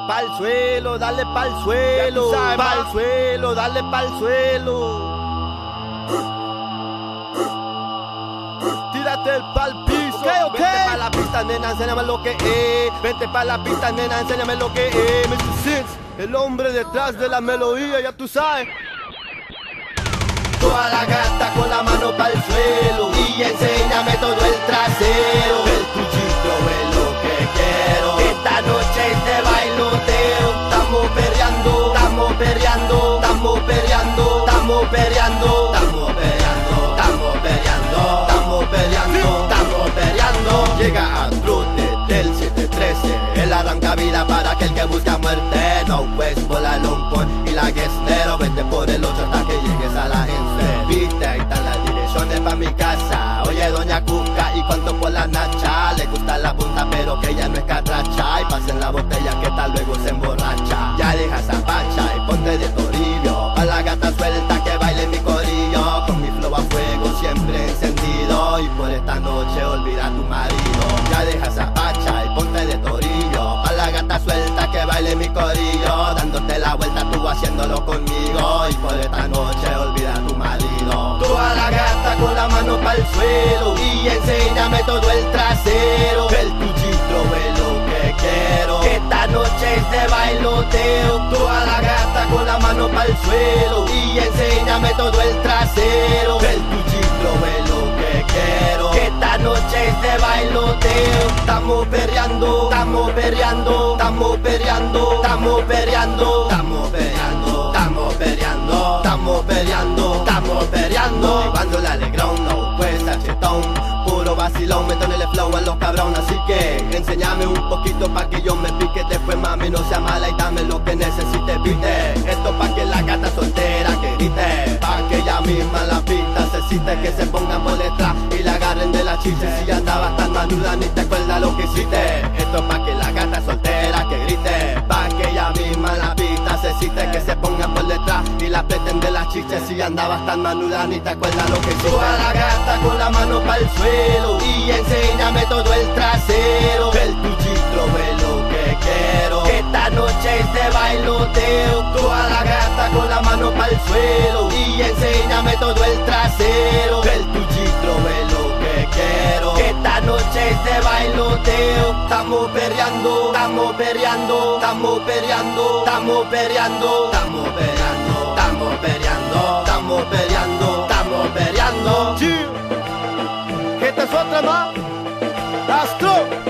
pa'l suelo, dale pa'l suelo, pa'l suelo, dale pa'l suelo. Tírate el pa'l piso. Vente pa' la pista, nena, enséñame lo que es. Vente pa' la pista, nena, enséñame lo que es. Mr. Six, el hombre detrás de la melodía, ya tú sabes. Toda la gata con la mano pa'l suelo y enséñame todo el trasero. El cuchillo es lo que quiero. Esta noche es de bailoteo. Estamos perreando, estamos perreando, estamos perreando, estamos perreando, estamos perreando, estamos perreando, estamos perreando, estamos perreando. Llega a trote del 713. Él arranca vida para aquel que busca muerte. No pues bola long point y la guestero. Vete por el 8 hasta que llegues a la gente. Viste, ahí están las direcciones pa' mi casa. Oye, doña Cuca, ¿y cuánto por la nacha? Le gusta la punta, pero que ella no es catracha. Y pasen la botella que tal luego se emborracha. Ya deja esa pacha y ponte de torillo. Pa' la gata suelta que baile mi corillo. Con mi flow a fuego siempre encendido. Y por esta noche olvida a tu marido. Ya deja esa pacha y ponte de torillo. Pa' la gata suelta que baile mi corillo. Dándote la vuelta tú haciéndolo conmigo. Y por esta noche olvida a tu marido. Toda la gata con la mano pa'l suelo y enséñame todo el trasero. El cuchillo es lo que quiero. Esta noche es de bailoteo. Toda la gata con la mano pa'l suelo y enséñame todo el trasero. El cuchillo es lo que quiero. Esta noche es de bailoteo. Estamos perreando, estamos perreando, estamos perreando, estamos perreando, estamos perreando, estamos perreando, estamos perreando, estamos perreando. Llevando el alegrón, no pues achetón. Puro vacilón, métele flow a los cabrones. Así que enséñame un poquito pa' que yo me pique. Después mami no sea mala y dame lo que necesites, viste. Esto pa' que la gata soltera que grite. Pa' que ella misma la pista se cite. Que se pongan por detrás y la agarren de la chicha. Si ya andabas tan manuda ni te acuerdas lo que hiciste. Esto pa' que la gata soltera que grite. Pa' que ella misma la pista se cite. Que se pongan por detrás y la aprieten de las chiches. Si andabas tan manuda ni te acuerdas lo que hiciste. Toda la gata con la mano pa'l suelo y enséñame todo el trasero. El cuchillo es lo que quiero. Esta noche es de bailoteo. Toda la gata con la mano pa'l suelo y enséñame todo el trasero. El cuchillo es lo que quiero. Esta noche es de bailoteo. Estamos perreando, estamos perreando, estamos perreando, estamos perreando, estamos perreando, estamos perreando, estamos perreando, estamos perreando. Esta es otra más. Astro.